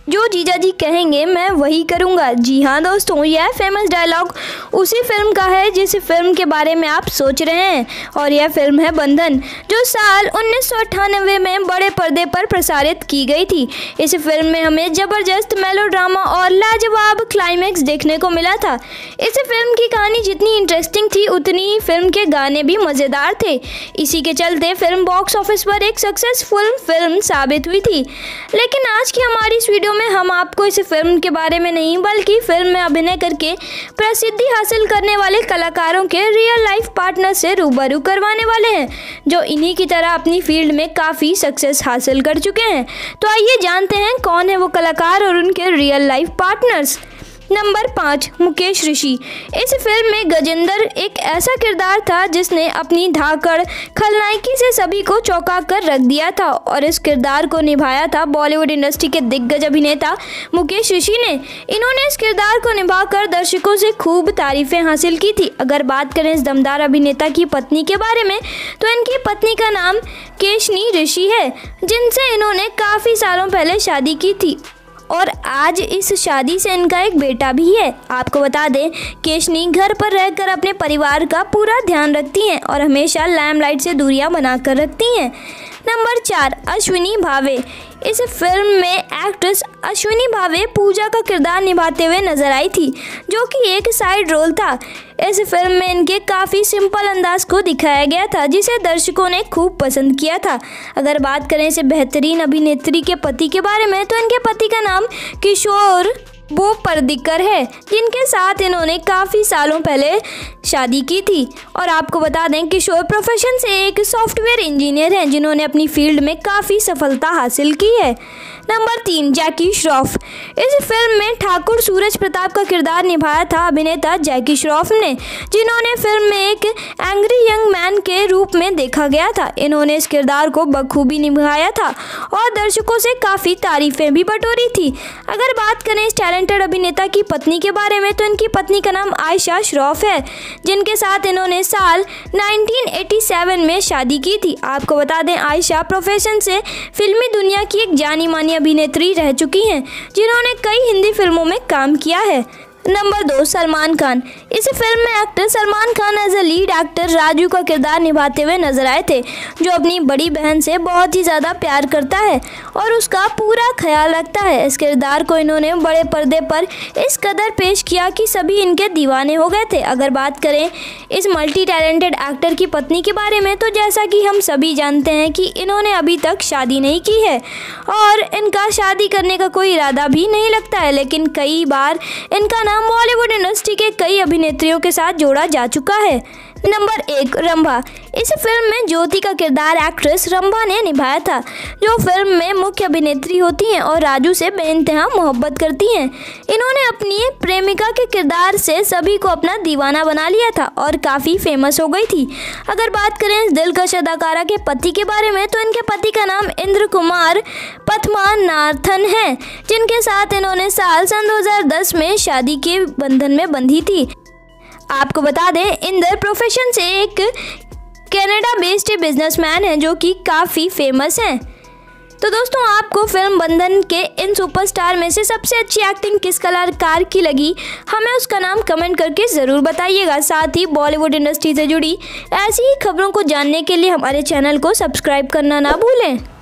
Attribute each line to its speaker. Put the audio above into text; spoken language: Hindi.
Speaker 1: जो जीजा जी कहेंगे मैं वही करूँगा। जी हाँ दोस्तों, यह फेमस डायलॉग उसी फिल्म का है जिस फिल्म के बारे में आप सोच रहे हैं, और यह फिल्म है बंधन, जो साल 1998 में बड़े पर्दे पर प्रसारित की गई थी। इस फिल्म में हमें जबरदस्त मेलोड्रामा और लाजवाब क्लाइमैक्स देखने को मिला था। इस फिल्म की कहानी जितनी इंटरेस्टिंग थी उतनी ही फिल्म के गाने भी मज़ेदार थे। इसी के चलते फिल्म बॉक्स ऑफिस पर एक सक्सेसफुल फिल्म साबित हुई थी। लेकिन आज की हमारी इस वीडियो में हम आपको इस फिल्म के बारे में नहीं बल्कि फिल्म में अभिनय करके प्रसिद्धि हासिल करने वाले कलाकारों के रियल लाइफ पार्टनर से रूबरू करवाने वाले हैं, जो इन्हीं की तरह अपनी फील्ड में काफ़ी सक्सेस हासिल कर चुके हैं। तो आइए जानते हैं कौन है वो कलाकार और उनके real life partners. Number 5, Mukesh Rishi. इस फिल्म में गजेंद्र एक ऐसा किरदार था जिसने अपनी धाकड़ खलनायकी से सभी को चौंका कर रख दिया था, और इस किरदार को निभाया था बॉलीवुड इंडस्ट्री के दिग्गज अभिनेता मुकेश ऋषि ने। इन्होंने इस किरदार को निभाकर दर्शकों से खूब तारीफें हासिल की थी। अगर बात करें इस दमदार अभिनेता की पत्नी के बारे में, तो इनकी पत्नी का नाम केशनी ऋषि है, जिनसे इन्होंने काफ़ी सालों पहले शादी की थी, और आज इस शादी से इनका एक बेटा भी है। आपको बता दें, केशनी घर पर रहकर अपने परिवार का पूरा ध्यान रखती हैं और हमेशा लाइमलाइट से दूरियां बनाकर रखती हैं। नंबर 4, अश्विनी भावे। इस फिल्म में एक्ट्रेस अश्विनी भावे पूजा का किरदार निभाते हुए नजर आई थी, जो कि एक साइड रोल था। इस फिल्म में इनके काफ़ी सिंपल अंदाज को दिखाया गया था, जिसे दर्शकों ने खूब पसंद किया था। अगर बात करें इस बेहतरीन अभिनेत्री के पति के बारे में, तो इनके पति का नाम किशोर पर्दिकर है, जिनके साथ इन्होंने काफ़ी सालों पहले शादी की थी। और आपको बता दें, किशोर प्रोफेशन से एक सॉफ्टवेयर इंजीनियर हैं, जिन्होंने अपनी फील्ड में काफ़ी सफलता हासिल की है। नंबर 3, जैकी श्रॉफ। इस फिल्म में ठाकुर सूरज प्रताप का किरदार निभाया था अभिनेता जैकी श्रॉफ ने, जिन्होंने फिल्म में एक एंग्री यंग मैन के रूप में देखा गया था। इन्होंने इस किरदार को बखूबी निभाया था और दर्शकों से काफ़ी तारीफें भी बटोरी थी। अगर बात करें इस टैलेंटेड अभिनेता की पत्नी के बारे में, तो इनकी पत्नी का नाम आयशा श्रॉफ है, जिनके साथ इन्होंने साल 1987 में शादी की थी। आपको बता दें, आयशा प्रोफेशन से फिल्मी दुनिया की एक जानी मानी अभिनेत्री रह चुकी हैं, जिन्होंने कई हिंदी फिल्मों में काम किया है। नंबर 2, सलमान खान। इस फिल्म में actor Salman Khan as a lead actor Raju का किरदार निभाते हुए नजर आए थे, जो अपनी बड़ी बहन से बहुत ही ज़्यादा प्यार करता है और उसका पूरा ख्याल रखता है। इस किरदार को इन्होंने बड़े पर्दे पर इस कदर पेश किया कि सभी इनके दीवाने हो गए थे। अगर बात करें इस मल्टी टैलेंटेड एक्टर की पत्नी के बारे में, तो जैसा कि हम सभी जानते हैं कि इन्होंने अभी तक शादी नहीं की है और इनका शादी करने का कोई इरादा भी नहीं लगता है, लेकिन कई बार इनका नाम बॉलीवुड इंडस्ट्री के कई अभिनेत्रियों के साथ जोड़ा जा चुका है। नंबर 1, रंभा। इस फिल्म में ज्योति का किरदार एक्ट्रेस रंभा ने निभाया था, जो फिल्म में मुख्य अभिनेत्री होती हैं और राजू से बेइंतहा मोहब्बत करती हैं। इन्होंने अपनी प्रेमिका के किरदार से सभी को अपना दीवाना बना लिया था और काफ़ी फेमस हो गई थी। अगर बात करें इस दिलकश अदाकारा के पति के बारे में, तो इनके पति का नाम इंद्र कुमार पद्मनाथन है, जिनके साथ इन्होंने साल 2010 में शादी के बंधन में बंधी थी। आपको बता दें, इंदर प्रोफेशन से एक कनाडा बेस्ड बिजनेसमैन है, जो कि काफ़ी फेमस हैं। तो दोस्तों, आपको फिल्म बंधन के इन सुपरस्टार में से सबसे अच्छी एक्टिंग किस कलाकार की लगी, हमें उसका नाम कमेंट करके ज़रूर बताइएगा। साथ ही बॉलीवुड इंडस्ट्री से जुड़ी ऐसी ही खबरों को जानने के लिए हमारे चैनल को सब्सक्राइब करना ना भूलें।